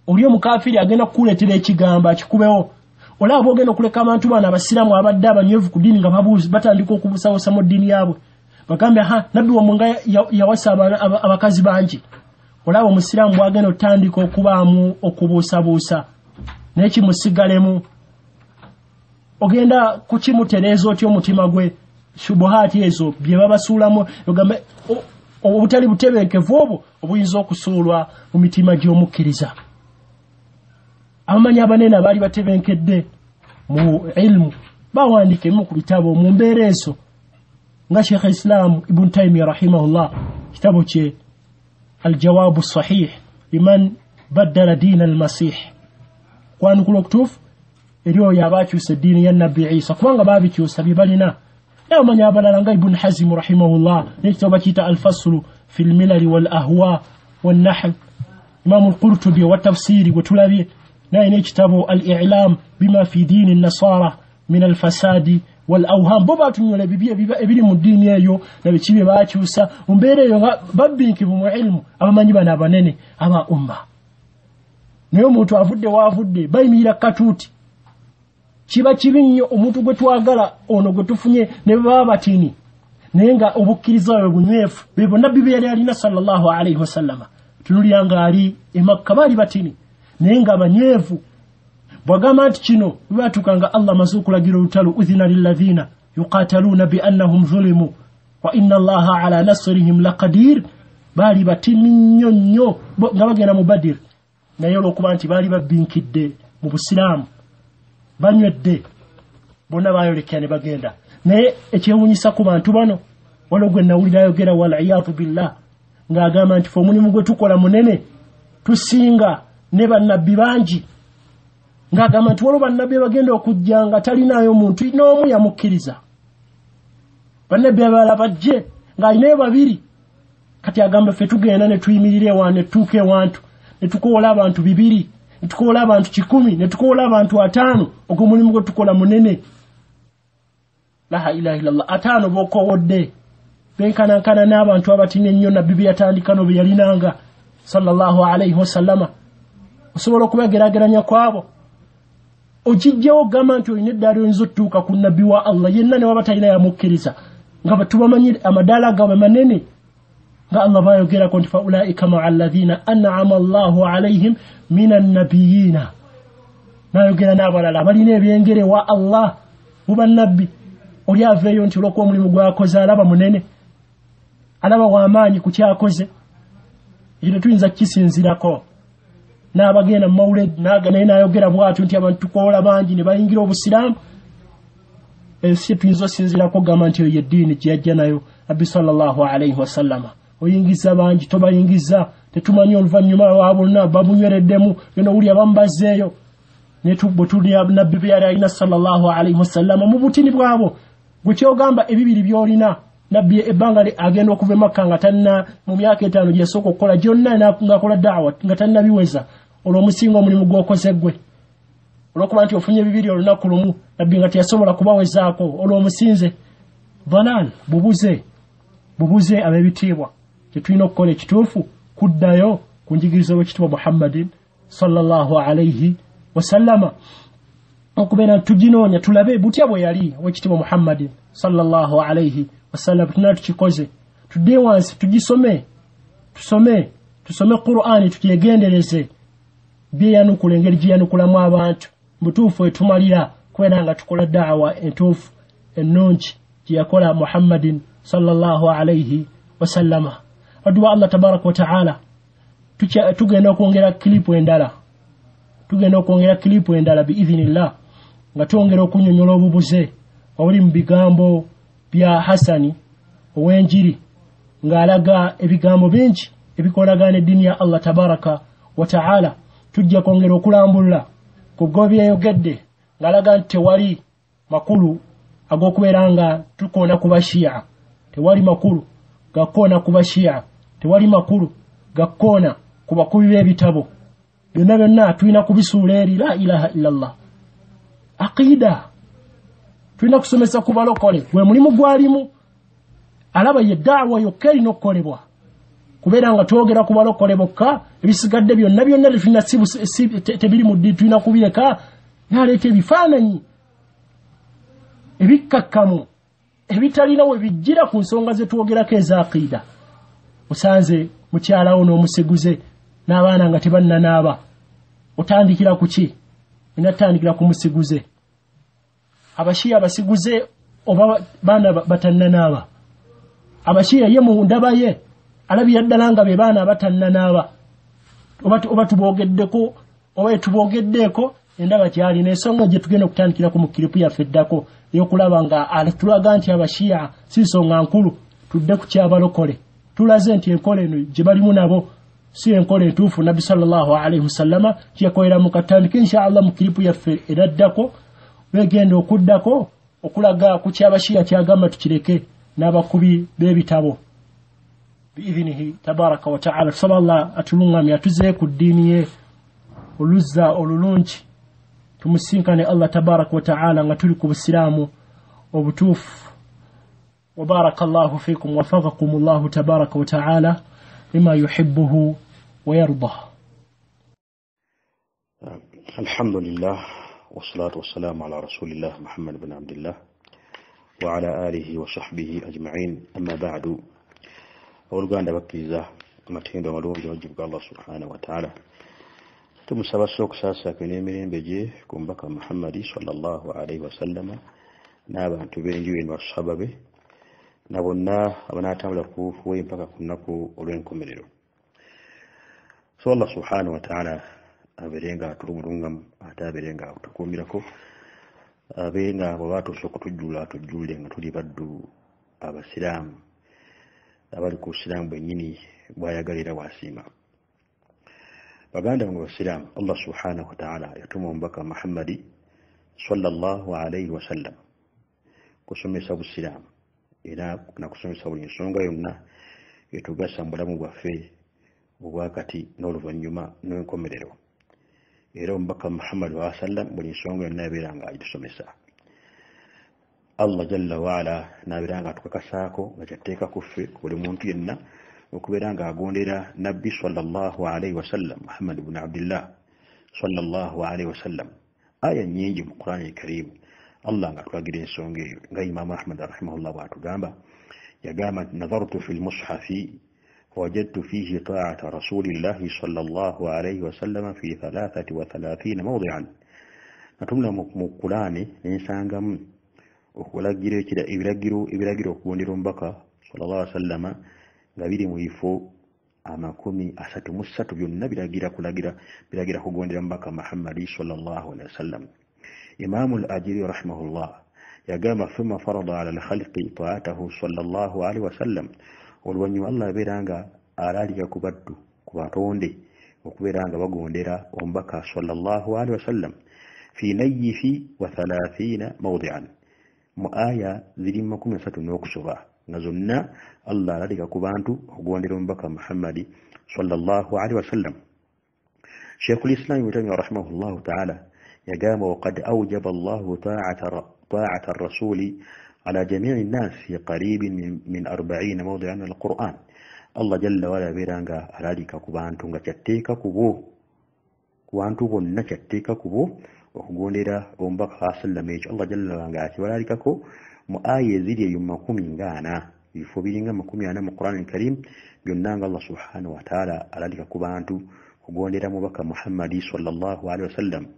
oli omukafiri agenda kukuleetera ekigambo akikubewo olaba ogenda okuleka abantu bana abasiramu abadde abanyevu ku ddiini nga babuuzi batandika okubusabusa mu ddiini yaabwe bagambe ha nabbi wamwe nga yawasa abakazi bangi olaba omusiraamu bwagenda otandika okubaamu okubuusabuusa n'ekimusigalemu ogenda kukimutereeza otya omutima gwe shubuhaati ezo bye babasuulamu ogambe obutali butebenkevu obwo obuyinza okusuulwa mu mitima gy'omukkiriza. Abamanyi abanene abaali batebenkedde mu ilmu bawandiika emu ku bitabo mu mbeera ezo nga Sheikh Islam Ibn Taymiyyah rahimahullah kitabo kye Al-Jawab as-Sahih liman baddala diin al-Masih kwanukula okutuufu eri oyo abaakyusa eddiini ya Nabbi Isa kubanga baabikyusa bye balina. Abamanyi abalala nga Ibn Hazm rahimahullah n'ekitabo bakiyita Al-Faslu fi al-Milal wal-Ahwa wan-Nahl. Imam al-Qurtubi wa tafsiri gwe tulabye naye n'ekitabo Al-I'lam bima fi diini an-Nasara min al-fasadi wal-awham bo batunyola bibi ebiri mu ddiini eyo na bikibe baakyusa mu mbeera eyo nga babinkivu mu ilmu abamanyi bana abanene aba umma. Naye omuntu avudde waavudde bayimirira katuuti kiba kibi nnyo omuntu gwe twagala ono gwe tufunye ne baba batini naye nga obukkiriza bwe bunywefu be bonna Nabbi yali alina sallallahu alayhi wasallama tunulira nga ali e Makka baali batini naye nga banywevu bwagamba nti kino bibatukanga Allah amaze okulagira olutalo udhina lilladhina yuqataluna bi annahum zulimu wa inna Allaha ala nasrihim laqadir baali batini nnyo nnyo nga bagenda mu Badr naye olwokuba nti baali babinkidde mu Busiraamu banywedde bonna baayolekera ne bagenda naye ekyewuunyisa ku bantu bano waliwo gwe nawulira ayogera waliyadu billah ng'agamba nti fe omulimu gwe tukola munene tusinga ne bannabbi bangi ng'agamba nti waliwo bannabbi bagenda okujja nga talinaayo muntu n'omu yamukkiriza bannabbi abalala bajje ng'alinayo babiri kati agamba ffe tugenda ne tuyimirira ewa ne tutuuka ewantu ne tukoola abantu bibiri ne tukoola abantu kikumi ne tukoola abantu ataano ogwo mulimu gwe tukola munene. La ilaha illallah ataano bokowodde benkanankana n'abantu abatine ennyo nabbi bye yatandika no bye yalinanga sallallahu alayhi wasallama osobola okubegeraageranya kwabo okijjawo gamba nti olina eddaala oyinza otutuuka ku nabbi wa Allah yenna ne waba talina yamukkiriza nga batubamanyi amadaala gaabwe manene nga Allah bayogerako nti fa ulaika ma'a alladhina an'ama Allahu alayhim minan nabiyina nayogera n'abalala balina ebyengere wa Allah buba nabbi oli aveeyo nti olwokuba omulimu gwakoze alaba munene alaba w'amaanyi ku kyakoze ekyo tuyinza kisinzirako n'abagenda mu mawuledi naye n'ayogera bw'atyo nti abantu tukoola bangi ne bayingira obusiraamu esi tuyinza osinzirako gamba nti eyo yeddiini gye yajja nayo Nabbi sallallahu alayhi wasallama oyingiza bangi tobayingiza tetumanyi oluvannyuma lwa bonna bamunywereddemu yona wuli abamu bazzeeyo ne tubutulira Nabbi bye yali alina sallallahu alayhi wasallama mu butini bwabo gwe kyogamba ebibiri by'olina Nabbi ebbanga agenda okuva e Makka nga tanna mu myaka etaano gyesooka okukola gyonna ng'akola da'wa nga tanna biweza olwo omusinga omulimu gw'okoze ggwe olwokuba nti ofunye bibiri olunaku lumu Nabbi nga teyasobola kubawezaako olwo omusinze dhalal bubuze bubuze ab'ebitiibwa tetulina okukola ekituufu kuddayo ku njigiriza w'ekitiibwa Muhammadin sallallahu alayhi wasallama okubeera tuginoonya tulabe butya bwe yali w'ekitiibwa Muhammadin sallallahu alayhi wasallam tunaa tukikoze tudde wansi tugisome tusome tusome Qur'ani tukyegendereze bye yanukula engeri gye yanukulamu abantu mutuufu etumalira kubeera nga tukola da'wa entuufu ennungi gye yakola Muhammadin sallallahu alayhi wasallama. Aduwa Allah tabaraka wa ta'ala tugenda okwongera kilipu endala tugenda okwongera kilipu endala biidhinillah nga twongera okunyonyola obubuze wabuli mu bigambo bya Hasani ow'enjiri ng'alaga ebigambo bingi ebikolagana eddiini ya Allah tabaraka wa ta'ala. Tujja kwongera okulambulula ku go byeyogedde ng'alaga nti tewali makulu ag'okubeera nga tukoona ku bashia tewali makulu gakoona ku bashia tewali makulu gakoona ku bakubi b'ebitabo byonna byonna tulina kubisuula eri la ilaha illallah aqida tulina kusomesa ku balokole gwe mulimu gwalimu alaba ye da'wa yokka erina okukolebwa kubeera nga twogera ku balokole bokka ebisigadde byonna byonna tulina tebiri mu ddi tulina kubireka naleeta ebifaananyi ebikkakkamu ebitalina we bijjira ku nsonga ze twogerako ez'aqiida. Osanze mukyalawo n'omusiguze n'abaana nga tebannanaaba, otandikira ku ki? Inatandikira ku musiguze. Abashiya basiguze oba baana batannanaaba. Abashiya ye mu ndaba ye alabira ddala nga be baana batannanaaba. Oba tuboogeddeko oba tuboogeddeko endaba kyalina ensonga gye tugenda okutandikirako mu kiripu yaffe eddako ey'okulaba nga tulaga nti abashiya si nsonga nkulu, tudde ku kyabalokole. Tulaze nti enkola eno gye balimu nabo si enkola entuufu. Nabbi sallallahu alaihi wasallama kyekolera mu katandika inshallah mu kiripu yaffe eraddako begenda okuddako okulaga ku kyabashiya kyagamba tukireke n'abakubi b'ebitabo biidhinihi tabaraka wa ta'ala. Tusaba Allah atulungamye atuze ku ddiini ye oluzza olulungi, tumusinkane Allah tabaraka wa ta'ala nga tuli ku busiraamu obutuufu. وبارك الله فيكم وفقكم الله تبارك وتعالى لما يحبه ويرضى.
الحمد لله والصلاة والسلام على رسول الله محمد بن عبد الله وعلى آله وصحبه أجمعين. أما بعد أولغان بكيزة متين دمالوم جوجب الله سبحانه وتعالى ثم سبسوك ساسا كنيمين بجي كم بك محمد صلى الله عليه وسلم نابا تبين جوين والصحابة na bonna abanatambula kufuwe mpaka kunaku olw'enkomerero. So Allah subhanahu wa ta'ala aberenga atulumulungamu ate aberenga atukuumirako, abenga abo batuusa okutujjula atujjule nga tuli baddu abasiraamu abali ku busiraamu bwennyini bwayagalira wasiima. Baganda mu basiraamu, Allah subhanahu wa ta'ala yatuma omubaka Muhammadi sallallahu alayhi wa sallam kusomesa busiraamu era nakusomesa buli nsonga yonna etugasa mu bulamu bwaffe obwakati n'oluvannyuma n'enkomerero. Era omubaka Muhammad wa sallam buli nsonga yonna yabeera nga agitusomesa. Allah jalla waala n'abeera nga atukakasaako nga kyatteeka ku ffe ku buli muntu yenna okubeera nga agondera nabbi sallallahu alayhi wasallam Muhammad ibn Abdillah sallallahu alayhi wasallam. Aya nnyingi mu Qur'an al-Karim Allah nga twagira ensonga eyo nga Imam Ahmad rahimahullah bw'atugamba, yagamba nazartu fi lmushafi wajadtu fihi ta'ata rasulillahi sallallahu alayhi wasallam fi thalathati wa thalathina mawdi'an. Natumula mu Qur'ani nensangamu okulagira ebiragiro ebiragiro okugondera omubaka sallallahu alayhi wasallam nga biri mu bifo amakumi asatu mu ssatu byonna biragira kulagira biragira kugondera omubaka Muhammad sallallahu alayhi wasallam. إمام الأجري رحمه الله يقام ثم فرض على الخلق طاعته صلى الله عليه وسلم والونيو الله بيرانغا أرالي كبدو كباتوندي وكبيرانغا وقوندرا ومبكى صلى الله عليه وسلم في نيف وثلاثين موضعا مؤايا ذي مكم ستنوك سبا نزلنا الله رالي كبانتو وقوندرا ومبكى محمد صلى الله عليه وسلم. شيخ الإسلام ابن رحمه الله تعالى يقام وقد أوجب الله طاعة طاعة الرسول على جميع الناس في قريب من من أربعين موضعا من القرآن. الله جل وعلا بيرانغا أراديك كوبانتونغا تشتيكا كوبو كوانتو بنا تشتيكا كوبو وكغونيرا أمبك خاصل لميج الله جل وعلا أراديك كو مؤاية زيدي يمكم ينغانا يفوبينغا مكم يانا من القرآن الكريم ينانغ الله سبحانه وتعالى أراديك كوبانتو كغونيرا مبكى محمد صلى الله عليه وسلم.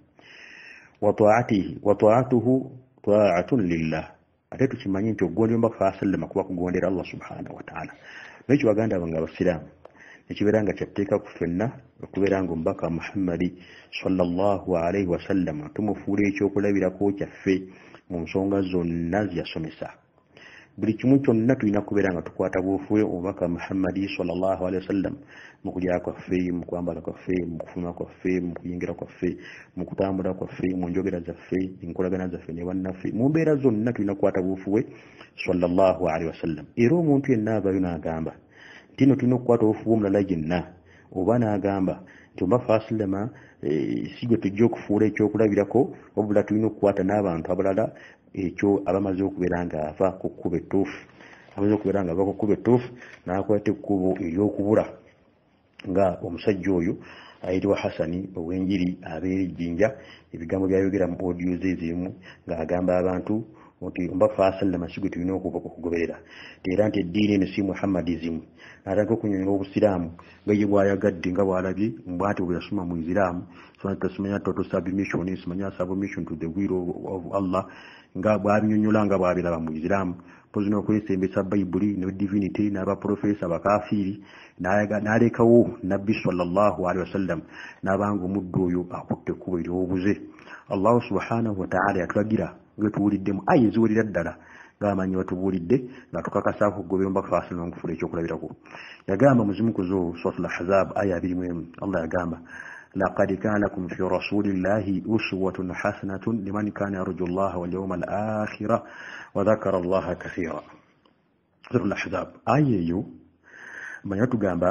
وطاعته وطاعته طاعة لله. أتيت تسمعني تقول يوم بقى فاسلم أكواك قول الله سبحانه وتعالى. نيجي وعند بنجا السلام نيجي برانغا تبتيكا كفنا وكبرانغا بقى محمد صلى الله عليه وسلم ثم فوري شوكولا بيراكو تفي مونسونغا زوناز يا سمسا. buli kimu kyonna tulina kubeera nga tukwata buufuwe omubaka Muhammadi sallallahu alaihi wasallam mu kulya kwaffe, mu kwambala kwaffe, mu kufuma kwaffe, mu kuyingira kwaffe, mu kutambula kwaffe, mu njogera zaffe, enkolagana zaffe ne bannaffe, mu mbeera zonna tulina kukwata buufuwe sallallahu alaihi wasallam. Era omuntu yenna abayo n'agamba nti no tulina okukwata obufuwe omulala yenna, oba n'agamba nti omubaka sallama si gwe tujja okufuula ekyokulabirako, wabula tulina okukwata n'abantu abalala ekyo abamaze okubeera nga ava ku kkuba ettuufu oyinza okubeera nga bakukuba ettuufu n'akwata ekkubo ery'okubula nga omusajja oyo ayitibwa Hasani ow'enjiri abeera ejjinja ebigambo byayogera mu audio ze ezimu ng'agamba abantu nti omubaka fa sallama si gwe tulina okugoberera era nti eddiini eno si muhammadizimu n'atandika okunyonyola obusiraamu nga ye bw'ayagadde nga bw'alabye mbwati bwe yasoma mu isiraamu so tasumanya total submission simanya submission to the will of Allah nga bw'abinyonyola nga bw'abiraba mu isiraamu pozi n'okwesembesa bayibuli ne divinity n'abaprofesa abakafiiri n'alekawo nabbi sallallahu alaihi wasallam n'abanga omuddu oyo akutte ekkubo ery'obuze. Allah subhanahu wa ta'ala yatulagira nga tuwuliddemu ayi eziwulira ddala ng'amanyi batubuulidde nga tukakasaako okugobera omubaka fa sallam okufuula ekyokulabirako. Yagamba muzimu ku zo suratul ahzab aya abiri mu emu Allah yagamba لقد كان لكم في رسول الله أسوة حسنة لمن كان يرجو الله واليوم الآخر وذكر الله كثيرا. سورة الأحزاب آية يو ما يتقام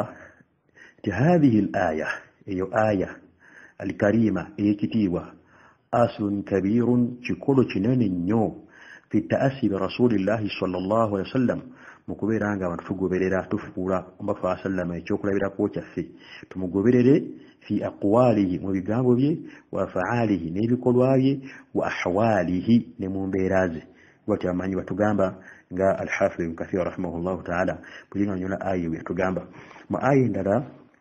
هذه الآية أي آية الكريمة أي كتيبة أصل كبير تكون تنين نيو في التأسي برسول الله صلى الله عليه وسلم mukubera nga abantu tugoberera tufuula omubaka fa sallama ekyokulabira kwokyasse tumugoberere fi aqwalihi mu bigambo bye wa faalihi n'ebikolwa bye wa ahwalihi ne mu mbeera ze bwati amanyi batugamba nga al-Hafidh Ibn Kathir rahimahullahu ta'ala bulinganyola ayi yatugamba mu ayi endala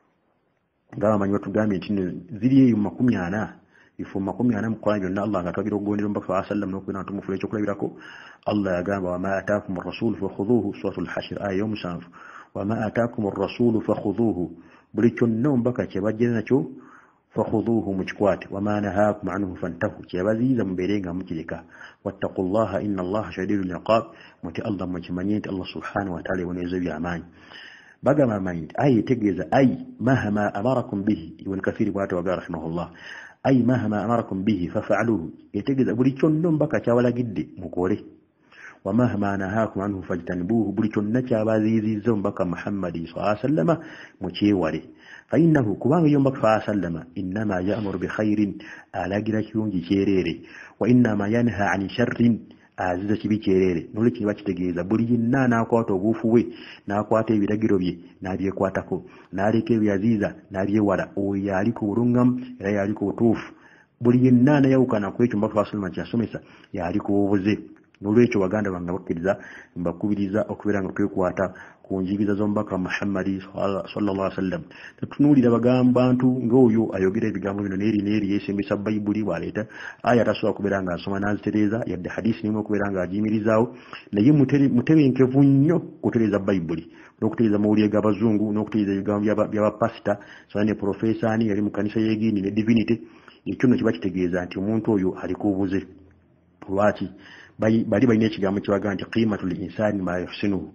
nga amanyi batugambye nti ziri eyo makumi ana ifu makumi ana mu Qur'an yonna Allah nga twagira okugondera omubaka fa sallam n'okwina tumufuula ekyokulabirako Allah yagamba wama ataakum ar-rasul fakhudhuhu suratul hashr aya omusanvu wama ataakum ar-rasul fakhudhuhu buli kyonna omubaka kyebajjira nakyo fakhudhuhu mukikwate wama nahaakum anhu fantahu kyebaziiza mubeere nga mukireka wattaqullaha inna allaha shadidul iqab muti Allah mukimanye nti Allah subhanahu wa ta'ala yeboneeza by'amaanyi bagamba amanyi ayi etegeeza ayi mahama amarakum bihi ibn Kathir bw'ata waga rahimahullah ayi mahama amarakum bihi fafa'aluhu etegeeza buli kyonna omubaka kyawalagidde mukole ومهما نهاكم عنه فاجتنبوه بلتن كابازيزي زنبك محمد صلى الله عليه وسلم مچيوري فإنه كبان يومك صلى الله عليه وسلم إنما يأمر بخير آلاقلك يونجي شيريري وإنما ينهى عن شر آزيزة بيشيريري نولك نواج تجيزة بلينا ناقواتو غوفوي ناقواتي بلغيروبي نابي قواتكو ناريكي بيازيزة نابي ولا وياليكو رنغم ياليكو توف بلينا نيوكا ناقويتو مبك صلى الله عليه وسلم ياليكو وزي nolwekyo baganda bange bakkiriza mbakubiriza okubeera nga twekwata ku njigiriza z'omubaka Muhammad sallallahu alaihi wasallam tetunuulira bagamba bantu ng'oyo ayogera ebigambo bino neeri neeri yeesembesa bayibuli bw'aleeta aya tasobola kubeera nga asoma n'azitereeza yadde hadisi nimu okubeera nga agiyimirizaawo naye mutebenkevu nnyo kutereeza bayibuli n'okutereeza mawulire g'abazungu n'okutereeza ebigambo by'abapasita so ne profesaani yali mu kanisa y'egini ne divinity ekyo nno kiba kitegeeza nti omuntu oyo aliko obuze lwaki bali balina ekigambo kibaga nti qimatul insani ma yuhsinuhu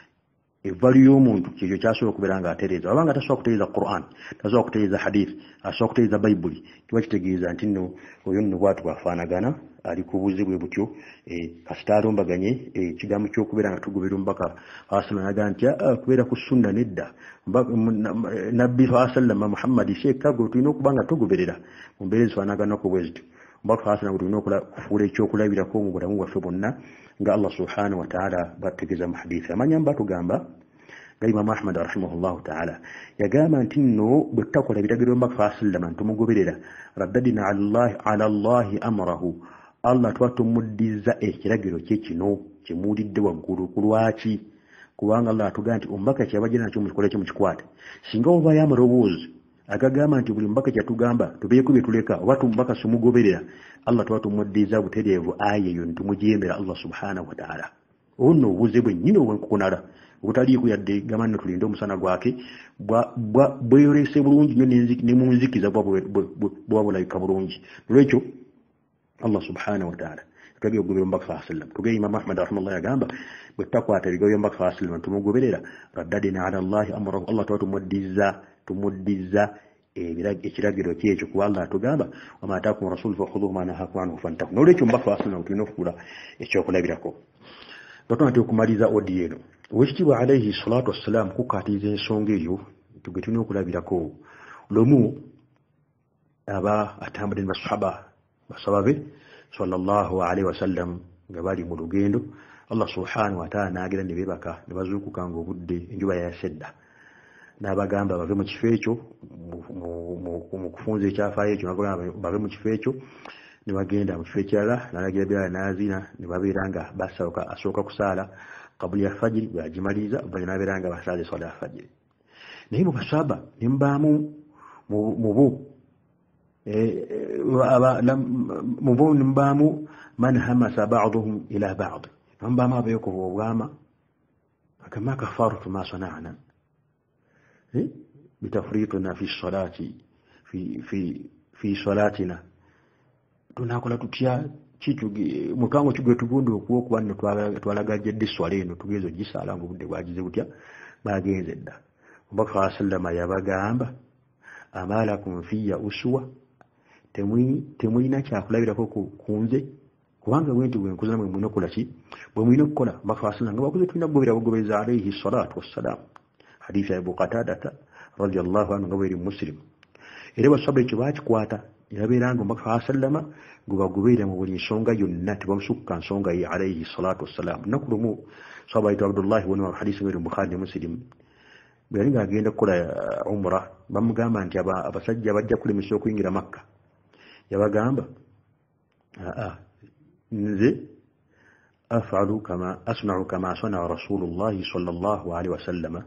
evalu y'omuntu kyekyo kyasobola okubeera nga atereeza wabanga tasobola kutereeza Qur'an tasobola kutereeza hadith asobola kutereeza bayibuli kiba kitegeeza nti nno oyo nno bwatu bwafaanagana ali ku buzi bwe butyo kasita alombaganye ekigambo ky'okubeera nga tugoberera omubaka sallallahu alaihi wasallam nti kubeera ku sunna nedda nabbi sallallahu alaihi wasallam Muhammad sheekha gwe tulina okuba nga tugoberera mu mbeera ezifaanaganako bwe zityo mbaka fasana ngulino kula kufuula ekyokulabirako mu bulamu bwaffe bwonna nga Allah subhanahu wa ta'ala bategeeza mu hadithi amanya mba tugamba nga Imam Ahmad rahimahullahu ta'ala yagamba nti nno bwe tutakola biragiro mbaka fasallama ntumugoberera raddadina ala Allah amrahu Allah twatumuddiza ekiragiro kye kino kimuulidde waggulu ku lwaki kubanga Allah atugamba nti omubaka kyabajja nakyo mukikola kye mukikwate singa oba yamarowoozi agagamba nti buli mbaka kyatugamba tubeeko bye tuleka oba tumbaka simugoberera Allah twatumuddiza butereevu aya eyo ntumujembera Allah subhanahu wa ta'ala ono obuze bwe nnyini obwenkukunala obutaliiko yadde gamba nno tulinde omusana gwake bweyolese bulungi nnyo ne mu nzikiza bwaba bulabika bulungi olwekyo Allah subhanahu wa ta'ala tugee ogobera omubaka sallallahu alaihi wasallam tugee Imam Ahmad rahimahullah yagamba bwe tutakwata ebigambo by'omubaka sallallahu alaihi wasallam tumugoberera raddadina ala Allah amrahu Allah twatumuddiza tumuddiza ekiragiro kyekyo kuba Allah atugamba wama ataakum rasul fakhudhuhu ma nahakum anhu fantahu nolwekyo omubaka wa sallam tulina okufuula ekyokulabirako batona nti okumaliza odi eno owekitiibwa alaihi salatu wassalam kukaatiza ensonga eyo tuge tulina okulabirako lumu aba atambudde ne basahaba basaba be sallallahu alaihi wasallam nga bali mu lugendo Allah subhanahu wa ta'ala nagira ne bebaka ne bazukuka ngo budde enjuba ya sedda n'abagamba bave mu kifo ekyo mu kufunza ekyafaayo ekyo bave mu kifo ekyo ne bagenda mu kifo ekirala n'alagira Bilal n'azina ne babeera nga basooka asooka kusaala kabuli ya fajiri bwagimaliza bali n'abeera nga basaala swala ya fajiri naye mu basaba ne mbaamu mu bo mu bo ne mbaamu man hamasa ba'duhum ila ba'd mbaamu abeeko obwama kama kafartu ma sana'na bitafrituna fi salati fi fi fi salatina tunakola tutya kichugi mukango kigwe tugundu okuwo kubanne twalagajje diswale eno tugezo gisala ngo budde bwagize butya bagenze dda Omubaka sallama yabagamba amalakum fiya uswa temwi temwina kyakulabirako kunze kubanga bwenti bwe nkuzana mwe muno kola ki bwe mwino kola Omubaka sallama bakuze tulina gobera bagobeza alayhi salatu wassalam hadith ya Abu Qatada radiyallahu anhu ngabiri Muslim ere basabbe kibachi kwata yabeeranga Omubaka sallama gubagubira mu buli nsonga yonna tebamusukka nsonga ye alayhi salatu wassalam nakulumu sahabaito Abdullah ibn hadith wa Bukhari Muslim bwe nga agenda kukola umra bamugamba nti abasajja bajja kulemesa okuyingira Makka yabagamba aa nze afalu kama asna'u kama sana'a Rasulullah sallallahu alaihi wasallam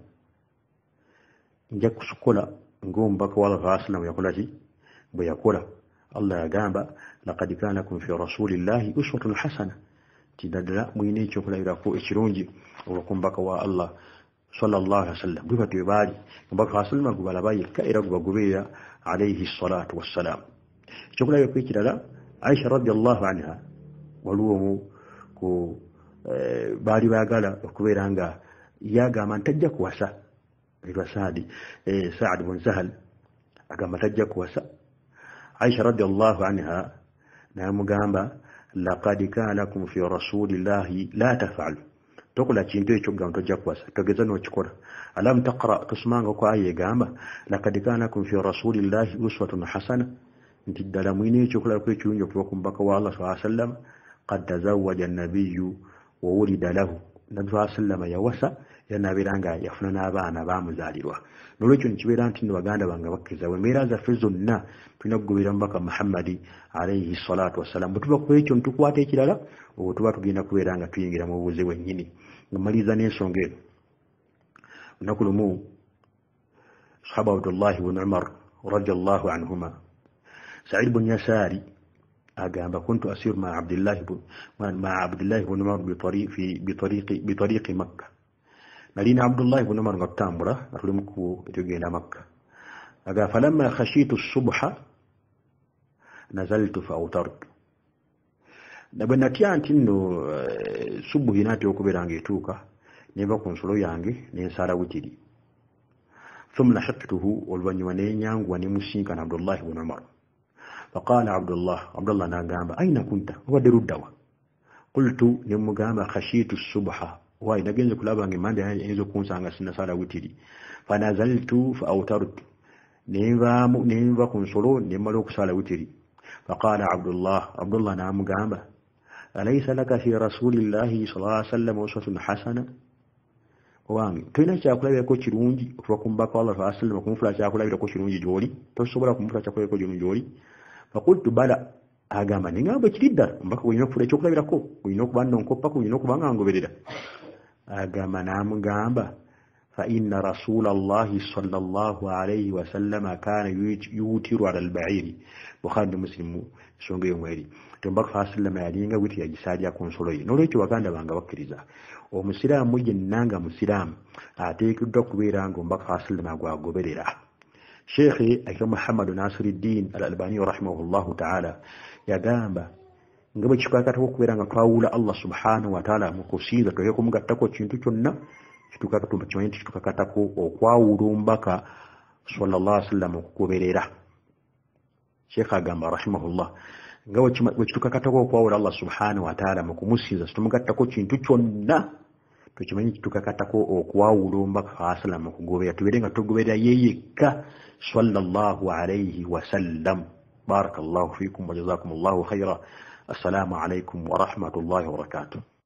nja kusukola ng'omubaka wa Allah sallallahu yakola ki bwe yakola Allah yagamba laqad kana lakum fi rasulillahi uswatun hasana tidadala mwine ekyokulabirako ekirungi olw'okumbaka wa Allah sallallahu alaihi wasallam bwe batwe bali omubaka wa sallam gubalaba yekka era gubagoberera alayhi salatu wassalam ekyokulabirako ekirala Aisha radiyallahu anha waliwo ku baali baagala okubeera nga yagamba ntajja kuwasa ritwa Saadi Saad ibn Sahal agamba tajja kuwasa Aisha radiyallahu anha namugamba laqad kana lakum fi rasulillahi la taf'al tokola kintu ekyo gamba tojja kuwasa togeza n'okikola alam taqra tusmanga ko aye gamba laqad kana lakum fi rasulillahi uswatun hasana nti ddala mwine ekyokola ko ekirungi okuva ku mubaka wa Allah sallallahu alaihi wasallam qad tazawwaja an-nabiyyu wa wulida lahu Nabi sallallahu alaihi wasallam yawasa yanaabiranga yafuna n'abaana baamuzaalirwa nolwekyo nikibeera nti nno baganda bange bakkiriza embeera zaffe zonna tulina kugobera mubaka Muhammadi alayhi salatu wassalam bwe tuba ku ekyo nitukwata ekirala obwo tuba tugenda kubeera nga tuyingira mu bubuze bwennyini ngamaliriza n'ensonga eno olunaku lumu sahaba Abdullah ibn Umar radiyallahu anhuma Sa'id ibn Yasari agamba kuntu asiru ma Abdullah ibn ma Abdullah ibn Umar bitariqi bitariqi bitariqi Makkah nalina Abdullah ibn Umar ngatambula atuli ku etugenda Makkah aga falamma khashitu as-subha nazaltu fa awtartu nabanatia ntino subuhi hinati okuberanga etuuka neva ku nsolo yange nensala witiri thumma hattuhu olwanyuma nenyangwa nemusinkana Abdullah ibn Umar فقال عبد الله عبد الله ناغامبا اين كنت وبدر الدوا قلت نمغامبا خشيت الصبح واي نغنز كلابانغي ماندي ايزو كونسانغا سنا سالا وتيري فنزلت فاوترت نيفا نيفا كونسولو نيمالو كسالا وتيري فقال عبد الله عبد الله ناغامبا أليس لك في رسول الله صلى الله عليه وسلم أسوة حسنة wange tulina kyakulabirako kirungi okuva ku mubaka wa Allah sallallahu alaihi wasallam kumufula kyakulabirako kirungi gyoli tosobola kumufula kyakulabirako kirungi gyoli fakultu bala agamba ningamba kiridda mbaka ulina okufula ekyokulabirako ulina okuba nnonkopako ulina okuba nga ngoberera agamba namugamba fa inna rasulallahi sallallahu alaihi wasallam kana yutiru ala al-ba'iri Bukhari Muslim ensonga eyo mweri tombaka sallallahu alaihi wasallam yalinga witi yagisaalya ku nsolo ye n'olwekyo baganda bange bakkiriza omusiraamu yennanga musiraamu ateekeddwa kubeera nga omubaka wa sallama gwagoberera Sheikh Akram Muhammad Nasiruddin Al-Albani rahimahullahu ta'ala yagamba nga bwe kikakatako okubeera nga twawula Allah subhanahu wa ta'ala mu kusinza toyeko kumugattako kintu kyonna kitukakatuma kimanyi kitukakatako okwawula omubaka sallallahu alaihi wasallam okugoberera Sheikh agamba rahimahullah nga bwe kitukakatako okwawula Allah subhanahu wa ta'ala mu kumusinza tumugattako kintu kyonna tukimanyi kitukakatako okwawula omubaka wa sallam okugoberera tubeere nga tugoberera yeyekka sallallahu alayhi wa sallam. Barakallahu fikum wa jazakumullahu khayra. Assalamu alaykum wa rahmatullahi wa barakatuh.